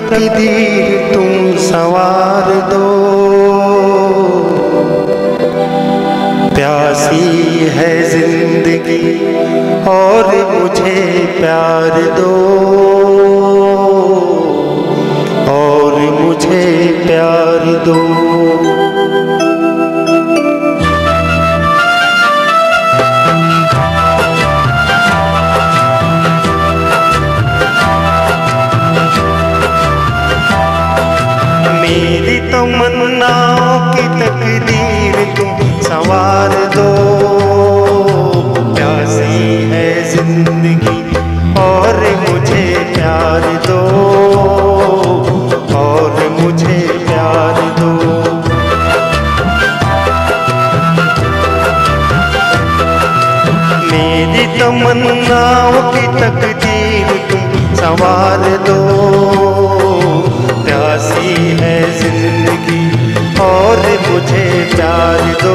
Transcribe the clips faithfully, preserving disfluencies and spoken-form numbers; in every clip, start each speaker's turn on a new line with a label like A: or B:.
A: तकदीर तुम संवार दो। प्यासी है जिंदगी और मुझे प्यार दो, और मुझे प्यार दो। मेरी तमन्नाओं की तकदीर तुम संवार दो। प्यासी है जिंदगी और मुझे प्यार दो, और मुझे प्यार दो। मेरी तमन्नाओं की तकदीर तुम संवार दो। प्यासी है जिंदगी और मुझे प्यार दो,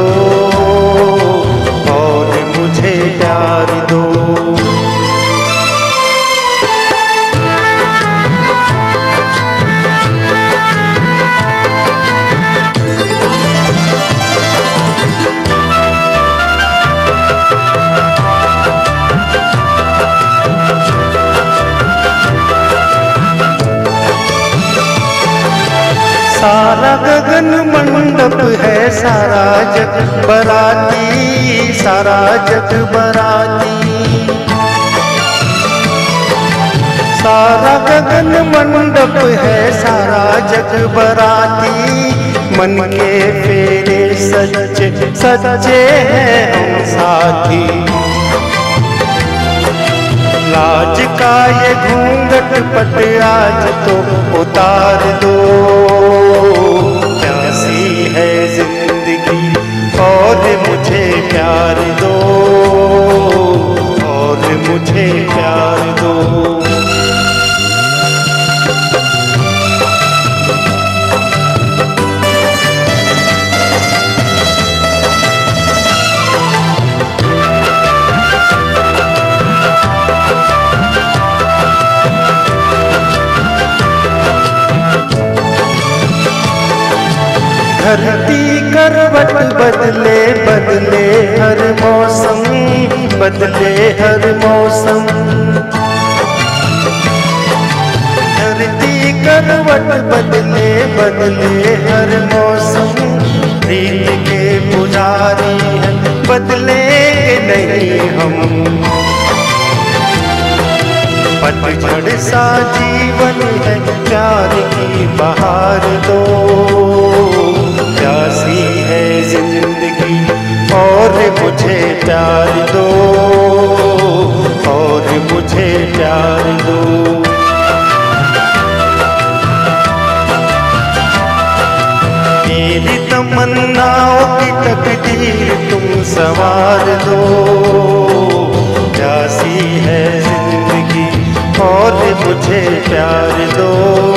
A: और मुझे प्यार दो। सारा गगन मंडप है, सारा जग बराती, सारा जग बराती। सारा गगन मंडप है, सारा जग बराती। मन के फेरे सच्चे सच्चे हैं हम साथी। लाज का ये घूंघट पट आज तो उतार दो। प्यासी है जिंदगी और मुझे प्यार दो, और मुझे प्यार दो। धरती करवट बदले बदले हर मौसम, बदले हर मौसम। धरती करवट बदले बदले हर मौसम। प्रीत के पुजारी हैं, बदलेंगे नहीं हम। पतझड़ सा जीवन है, प्यार की बहार दो। प्यासी है जिंदगी और मुझे प्यार दो, और मुझे प्यार दो। मेरी तमन्नाओं की तकदीर तुम संवार दो। प्यासी है जिंदगी और मुझे प्यार दो,